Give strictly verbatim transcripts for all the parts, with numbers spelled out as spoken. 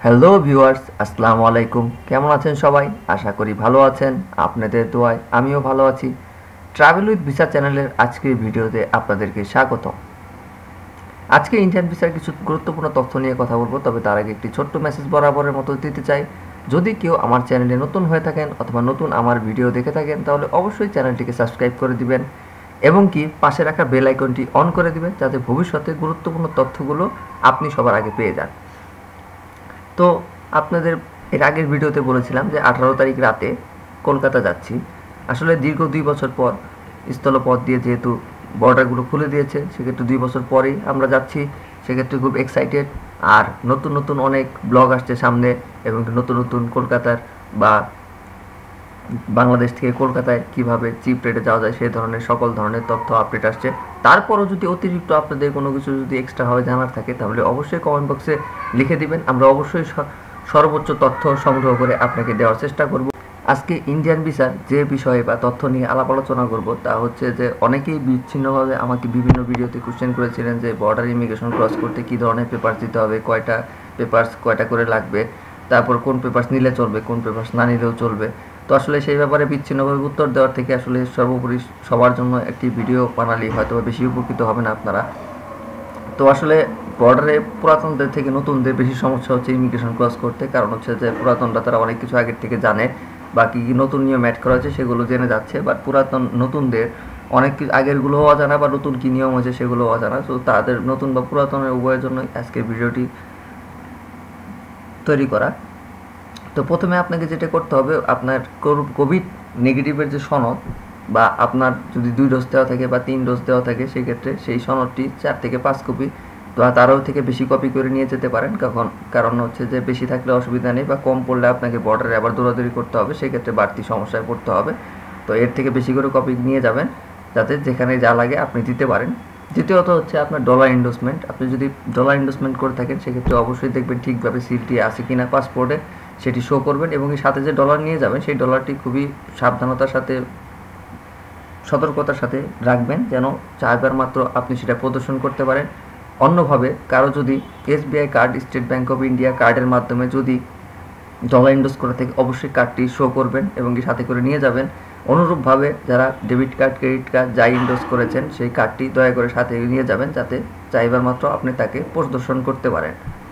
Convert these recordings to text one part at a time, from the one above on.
Hello viewers, আসসালামু আলাইকুম। কেমন আছেন সবাই? আশা করি ভালো আছেন। আপনাদের দোয়ায় আমিও ভালো আছি। ট্রাভেল উইথ ভিসা চ্যানেলের আজকের ভিডিওতে আপনাদেরকে স্বাগত। আজকে ইন্ডিয়ান ভিসার কিছু গুরুত্বপূর্ণ তথ্য নিয়ে কথা বলবো, তবে তার আগে একটি ছোট্ট মেসেজ বরাবরের মতো দিতে চাই। যদি কেউ আমার চ্যানেলে নতুন হয়ে থাকেন অথবা নতুন আমার ভিডিও দেখে থাকেন তাহলে অবশ্যই চ্যানেলটিকে সাবস্ক্রাইব করে দিবেন এবং কি পাশে রাখা বেল আইকনটি অন করে দিবেন যাতে ভবিষ্যতে গুরুত্বপূর্ণ তথ্যগুলো আপনি সবার আগে পেয়ে যান। তো আপনাদের এর আগের ভিডিওতে বলেছিলাম যে আঠারো তারিখ রাতে কলকাতা যাচ্ছি। আসলে দীর্ঘ দুই বছর পর স্থলপথ দিয়ে যেহেতু বর্ডারগুলো খুলে দিয়েছে, সেক্ষেত্রে দুই বছর পরেই আমরা যাচ্ছি। সেক্ষেত্রে খুব এক্সাইটেড। আর নতুন নতুন অনেক ব্লগ আসছে সামনে এবং নতুন নতুন কলকাতার বা বাংলাদেশ থেকে কলকাতায় কিভাবে চিপ রেটে যাওয়া যায় সেই ধরনের সকল ধরনের তথ্য আপডেট আসছে। তারপরও যদি অতিরিক্ত আপনাদের কোনো কিছু যদি এক্সট্রাভাবে জানার থাকে তাহলে অবশ্যই কমেন্ট বক্সে লিখে দিবেন। আমরা অবশ্যই সর্বোচ্চ তথ্য সংগ্রহ করে আপনাকে দেওয়ার চেষ্টা করব। আজকে ইন্ডিয়ান ভিসার যে বিষয়ে বা তথ্য নিয়ে আলাপ আলোচনা করব তা হচ্ছে যে অনেকেই বিচ্ছিন্নভাবে আমাকে বিভিন্ন ভিডিওতে কোশ্চেন করেছিলেন যে বর্ডার ইমিগ্রেশন ক্রস করতে কী ধরনের পেপারস দিতে হবে, কয়টা পেপারস কয়টা করে লাগবে, তারপর কোন পেপারস নিলে চলবে, কোন পেপারস না নিলেও চলবে। তো আসলে সেই ব্যাপারে বিচ্ছিন্নভাবে উত্তর দেওয়ার থেকে আসলে সর্বোপরি সবার জন্য একটি ভিডিও বানালে হয়তো বেশি উপকৃত হবেন আপনারা। তো আসলে বর্ডারে পুরাতনদের থেকে নতুনদের বেশি সমস্যা হচ্ছে ইমিগ্রেশন ক্রস করতে, কারণ হচ্ছে যে পুরাতনরা তারা অনেক কিছু আগের থেকে জানে বা কী কী নতুন নিয়ম অ্যাড করা হয়েছে সেগুলো জেনে যাচ্ছে, বাট পুরাতন নতুনদের অনেক কিছু আগেরগুলোও অজানা বা নতুন কী নিয়ম হয়েছে সেগুলো অজানা। তো তাদের নতুন বা পুরাতনের উভয়ের জন্য আজকের ভিডিওটি তৈরি করা। তো প্রথমে আপনাকে যেটা করতে হবে, আপনার কোভিড নেগেটিভের যে সনদ বা আপনার যদি দুই ডোজ দেওয়া থাকে বা তিন ডোজ দেওয়া থাকে সেক্ষেত্রে সেই সনদটি চার থেকে পাঁচ কপি বা তারও থেকে বেশি কপি করে নিয়ে যেতে পারেন। কখন কারণ হচ্ছে যে বেশি থাকলে অসুবিধা নেই, বা কম পড়লে আপনাকে বর্ডারে আবার দৌড়াদৌড়ি করতে হবে, সেক্ষেত্রে বাড়তি সমস্যায় পড়তে হবে। তো এর থেকে বেশি করে কপি নিয়ে যাবেন যাতে যেখানে যা লাগে আপনি দিতে পারেন। দ্বিতীয়ত হচ্ছে আপনার ডলার ইন্ডোসমেন্ট। আপনি যদি ডলার ইন্ডোসমেন্ট করে থাকেন সেক্ষেত্রে অবশ্যই দেখবেন ঠিকভাবে সিলটি আছে কিনা পাসপোর্টে, সেটি শো করবেন এবং এর সাথে যে ডলার নিয়ে যাবেন সেই ডলারটি খুবই সাবধানতার সাথে সতর্কতার সাথে রাখবেন যেন চাইবার মাত্র আপনি সেটা প্রদর্শন করতে পারেন। অন্যভাবে কারো যদি SBI card, state bank of India কার্ডের মাধ্যমে যদি ডলার ইন্ডোস করে থাকে অবশ্যই কার্ডটি শো করবেন এবং কি সাথে করে নিয়ে যাবেন। অনুরূপভাবে যারা ডেবিট কার্ড, ক্রেডিট কার্ড যাই ইন্ডোস করেছেন সেই কার্ডটি দয়া করে সাথে নিয়ে যাবেন যাতে চাইবার মাত্র আপনি তাকে প্রদর্শন করতে পারেন।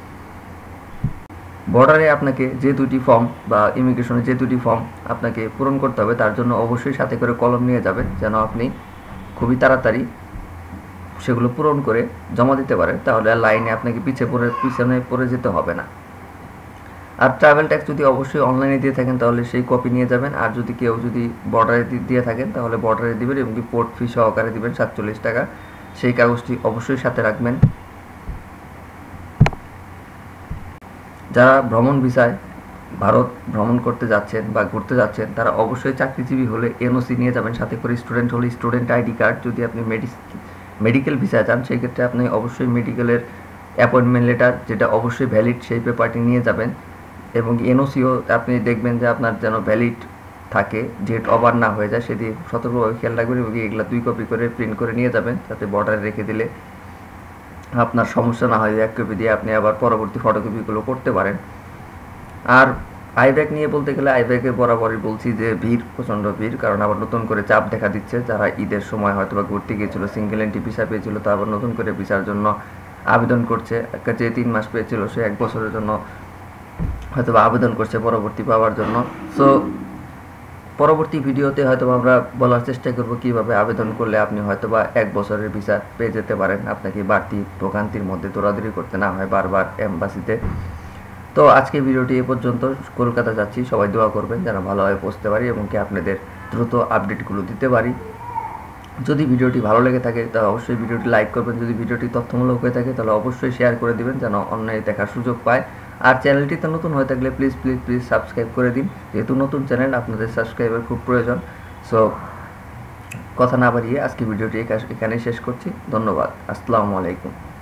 বর্ডারে আপনাকে যে দুটি ফর্ম বা ইমিগ্রেশনে যে দুটি ফর্ম আপনাকে পূরণ করতে হবে তার জন্য অবশ্যই সাথে করে কলম নিয়ে যাবেন যেন আপনি খুবই তাড়াতাড়ি সেগুলো পূরণ করে জমা দিতে পারেন, তাহলে আর লাইনে আপনাকে পিছিয়ে পড়ে পিছনে পড়ে যেতে হবে না। আর ট্রাভেল ট্যাক্স যদি অবশ্যই অনলাইনে দিয়ে থাকেন তাহলে সেই কপি নিয়ে যাবেন, আর যদি কেউ যদি বর্ডারে দিয়ে থাকেন তাহলে বর্ডারে দিবেন এবং কি পোর্ট ফি সহকারে দিবেন সাতচল্লিশ টাকা, সেই কাগজটি অবশ্যই সাথে রাখবেন। যারা ভ্রমণ ভিসায় ভারত ভ্রমণ করতে যাচ্ছেন বা ঘুরতে যাচ্ছেন তারা অবশ্যই চাকরিজীবী হলে এনওসি নিয়ে যাবেন, সাথে করে স্টুডেন্ট হলে স্টুডেন্ট আইডি কার্ড। যদি আপনি মেডিকেল ভিসায় যান সেই ক্ষেত্রে আপনি অবশ্যই মেডিকেলের অ্যাপয়েন্টমেন্ট লেটার যেটা অবশ্যই ভ্যালিড সেই পেপারটি নিয়ে যাবেন এবং এনওসিও আপনি দেখবেন যে আপনার যেন ভ্যালিড থাকে, ডেট ওভার না হয়ে যায় সেদিকে সতর্কভাবে খেয়াল রাখবেন এবং এগুলো দুই কপি করে প্রিন্ট করে নিয়ে যাবেন যাতে বর্ডারে রেখে দিলে আপনার সমস্যা না হয়, এক কপি দিয়ে আপনি আবার পরবর্তী ফটোকপিগুলো করতে পারেন। আর আইভ্যাক নিয়ে বলতে গেলে আইভ্যাকে বরাবরই বলছি যে ভিড়, প্রচণ্ড ভিড়, কারণ আবার নতুন করে চাপ দেখা দিচ্ছে। যারা ঈদের সময় হয়তো বা ঘুরতে গিয়েছিল সিঙ্গেল এন্ট্রি ভিসা পেয়েছিল তা আবার নতুন করে ভিসার জন্য আবেদন করছে। যে তিন মাস পেয়েছিল সে এক বছরের জন্য হয়তো বা আবেদন করছে পরবর্তী পাওয়ার জন্য। সো পরবর্তী ভিডিওতে হয়তো আমরা বলার চেষ্টা করব কীভাবে আবেদন করলে আপনি হয়তো বা এক বছরের ভিসা পেয়ে যেতে পারেন, আপনাকে বাড়তি ভোগান্তির মধ্যে দৌড়াদৌড়ি করতে না হয় বারবার এম্বাসিতে। তো আজকে ভিডিওটি এ পর্যন্ত। কলকাতা যাচ্ছি, সবাই দোয়া করবেন যেন ভালোভাবে পৌঁছতে পারি এবং কি আপনাদের দ্রুত আপডেটগুলো দিতে পারি। যদি ভিডিওটি ভালো লেগে থাকে তাহলে অবশ্যই ভিডিওটি লাইক করবেন, যদি ভিডিওটি তথ্যমূলক হয়ে থাকে তাহলে অবশ্যই শেয়ার করে দিবেন যেন অন্যে দেখার সুযোগ পায়। আর চ্যানেলটিতে নতুন হয়ে থাকলে প্লিজ প্লিজ প্লিজ সাবস্ক্রাইব করে দিন, যেহেতু নতুন চ্যানেল আপনাদের সাবস্ক্রাইবের খুব প্রয়োজন। সো কথা না বাড়িয়ে আজকে ভিডিওটি এখানেই শেষ করছি। ধন্যবাদ। আসসালামু আলাইকুম।